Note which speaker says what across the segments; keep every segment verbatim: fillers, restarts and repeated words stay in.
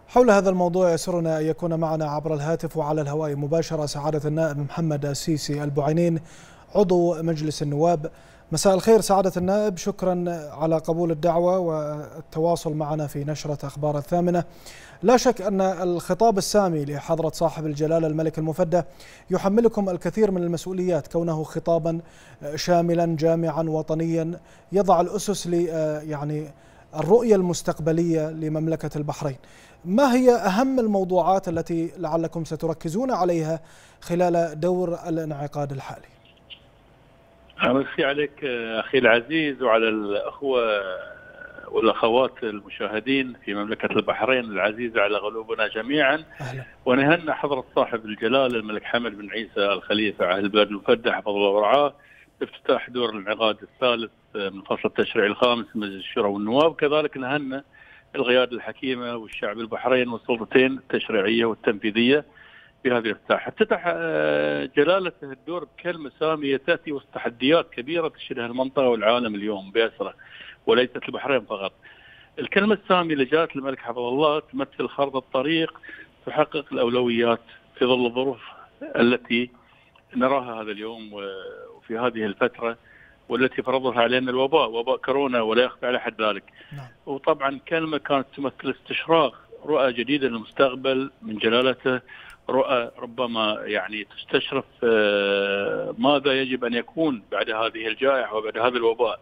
Speaker 1: حول هذا الموضوع يسرنا أن يكون معنا عبر الهاتف وعلى الهواء مباشرة سعادة النائب محمد السيسي البعينين عضو مجلس النواب. مساء الخير سعادة النائب، شكرا على قبول الدعوة والتواصل معنا في نشرة أخبار الثامنة. لا شك أن الخطاب السامي لحضرة صاحب الجلالة الملك المفدى يحملكم الكثير من المسؤوليات، كونه خطابا شاملا جامعا وطنيا يضع الأسس ل يعني الرؤية المستقبلية لمملكة البحرين. ما هي أهم الموضوعات التي لعلكم ستركزون عليها خلال دور الانعقاد الحالي؟
Speaker 2: أمسي عليك أخي العزيز وعلى الأخوة والأخوات المشاهدين في مملكة البحرين العزيزة على قلوبنا جميعا.
Speaker 1: أهلا.
Speaker 2: ونهنئ حضرة صاحب الجلالة الملك حمد بن عيسى الخليفة عاهل البلد المفدى حفظه الله ورعاه بافتتاح دور الانعقاد الثالث من فصل التشريع الخامس من مجلس الشورى والنواب. كذلك نهنئ القيادة الحكيمة والشعب البحرين والسلطتين التشريعية والتنفيذية بهذه الافتتاح. افتتح جلالته الدور بكلمة سامية تأتي وسط تحديات كبيرة تشهدها المنطقة والعالم اليوم بأسره وليست البحرين فقط. الكلمة السامية لجلالة الملك حفظه الله تمثل خارطة الطريق تحقق الأولويات في ظل الظروف التي نراها هذا اليوم وفي هذه الفترة والتي فرضها علينا الوباء، وباء كورونا، ولا يخفى على حد ذلك.
Speaker 1: نعم.
Speaker 2: وطبعا كلمة كانت تمثل استشراق رؤى جديدة للمستقبل من جلالته، رؤى ربما يعني تستشرف ماذا يجب أن يكون بعد هذه الجائحة وبعد هذا الوباء.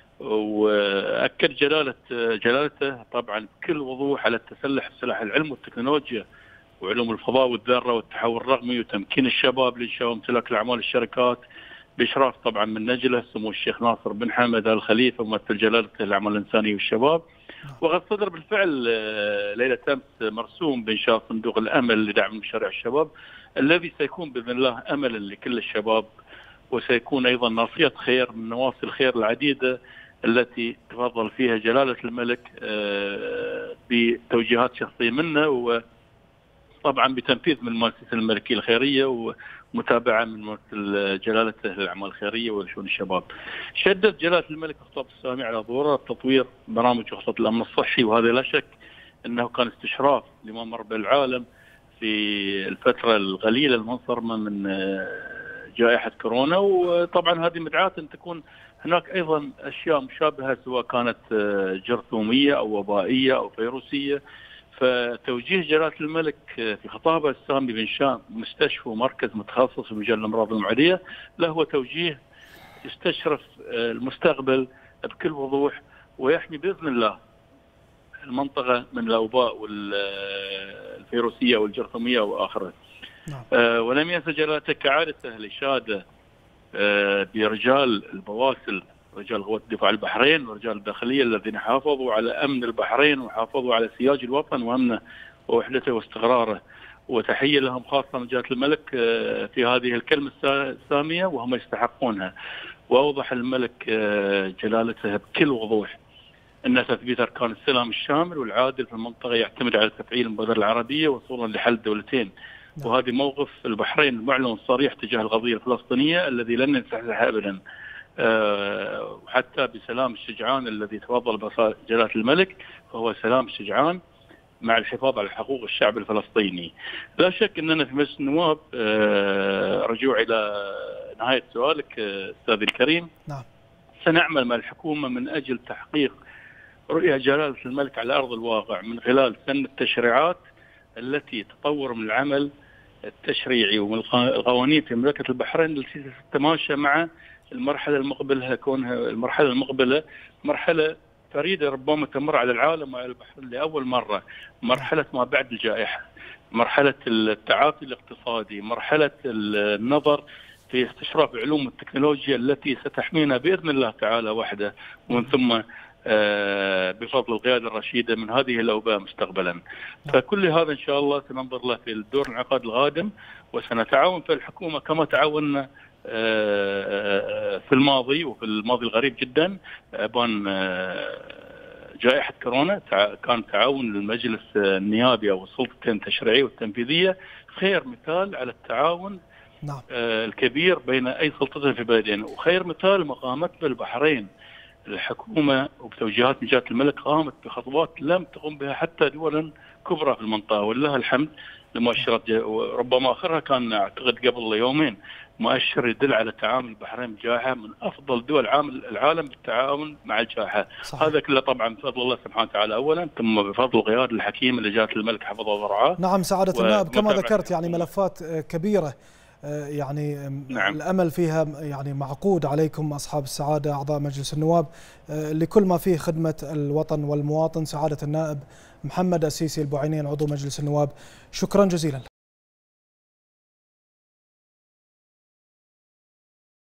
Speaker 2: وأكد جلالة جلالته طبعا بكل وضوح على التسلح بسلاح العلم والتكنولوجيا وعلوم الفضاء والذرة والتحول الرقمي وتمكين الشباب لإنشاء وامتلاك الأعمال الشركات بإشراف طبعا من نجله سمو الشيخ ناصر بن حمد آل خليفة ممثل جلالته الأعمال الإنسانية والشباب. وقد صدر بالفعل ليلة أمس مرسوم بإنشاء صندوق الأمل لدعم مشاريع الشباب الذي سيكون بإذن الله أملا لكل الشباب، وسيكون أيضا ناصية خير من نواصي الخير العديدة التي تفضل فيها جلالة الملك بتوجيهات شخصية منه، وطبعا بتنفيذ من المؤسسة الملكية الخيرية ومتابعة من ممثل جلالته للأعمال الخيرية وشؤون الشباب. شدد جلالة الملك خطاب السامي على ضرورة تطوير برامج وخطط الأمن الصحي، وهذا لا شك أنه كان استشراف لما مر بالعالم في الفترة القليلة المنصرمة من جائحة كورونا. وطبعا هذه مدعاة أن تكون هناك أيضا أشياء مشابهة سواء كانت جرثومية أو وبائية أو فيروسية. فتوجيه جلالة الملك في خطابه السامي بإنشاء مستشفى ومركز متخصص في مجال الأمراض المعدية له هو توجيه يستشرف المستقبل بكل وضوح ويحمي بإذن الله المنطقة من الأوباء والفيروسية والجرثومية وآخره.
Speaker 1: نعم.
Speaker 2: آه ولم ينسى جلالته كعادته الإشادة آه برجال البواسل، رجال قوات الدفاع البحرين ورجال الداخلية الذين حافظوا على أمن البحرين وحافظوا على سياج الوطن وأمنه ووحدته واستقراره. وتحية لهم خاصة من جلالة الملك آه في هذه الكلمة السامية وهم يستحقونها. وأوضح الملك آه جلالته بكل وضوح أن تثبيت أركان السلام الشامل والعادل في المنطقة يعتمد على تفعيل المبادرة العربية وصولا لحل الدولتين. وهذه موقف البحرين المعلن والصريح تجاه القضية الفلسطينية الذي لن ننسحبها أبدا، أه وحتى بسلام الشجعان الذي تفضل به جلالة الملك فهو سلام الشجعان مع الحفاظ على حقوق الشعب الفلسطيني. لا شك أننا في مجلس النواب أه رجوع إلى نهاية سؤالك أستاذي الكريم.
Speaker 1: نعم.
Speaker 2: سنعمل مع الحكومة من أجل تحقيق رؤية جلالة الملك على أرض الواقع من خلال سن التشريعات التي تطور من العمل التشريعي ومن القوانين في مملكة البحرين التي تتماشى مع المرحلة المقبلة، كونها المرحلة المقبلة مرحلة فريدة ربما تمر على العالم وعلى البحرين لأول مرة، مرحلة ما بعد الجائحة، مرحلة التعافي الاقتصادي، مرحلة النظر في استشراف علوم التكنولوجيا التي ستحمينا بإذن الله تعالى وحده ومن ثم بفضل القيادة الرشيدة من هذه الأوباء مستقبلا. فكل هذا إن شاء الله سننظر له في الدور الانعقاد القادم، وسنتعاون في الحكومة كما تعاوننا في الماضي وفي الماضي القريب جدا بان جائحة كورونا. كان تعاون المجلس النيابي أو السلطتين التشريعية والتنفيذية خير مثال على التعاون
Speaker 1: نعم.
Speaker 2: الكبير بين أي سلطتين في بلدين، وخير مثال مقامتنا البحرين. الحكومة وبتوجيهات من جلالة الملك قامت بخطوات لم تقم بها حتى دول كبرى في المنطقة ولله الحمد لمؤشرات، ربما آخرها كان أعتقد قبل يومين مؤشر يدل على تعامل البحرين بالجائحة من أفضل دول عامل العالم بالتعاون مع الجائحة. هذا كله طبعا بفضل الله سبحانه وتعالى أولا، ثم بفضل القيادة الحكيمة اللي جاءت الملك حفظه ورعاه.
Speaker 1: نعم سعادة النائب، كما ذكرت يعني ملفات كبيرة يعني نعم. الأمل فيها يعني معقود عليكم أصحاب السعادة أعضاء مجلس النواب لكل ما فيه خدمة الوطن والمواطن. سعادة النائب محمد السيسي البعينين عضو مجلس النواب، شكرا جزيلا.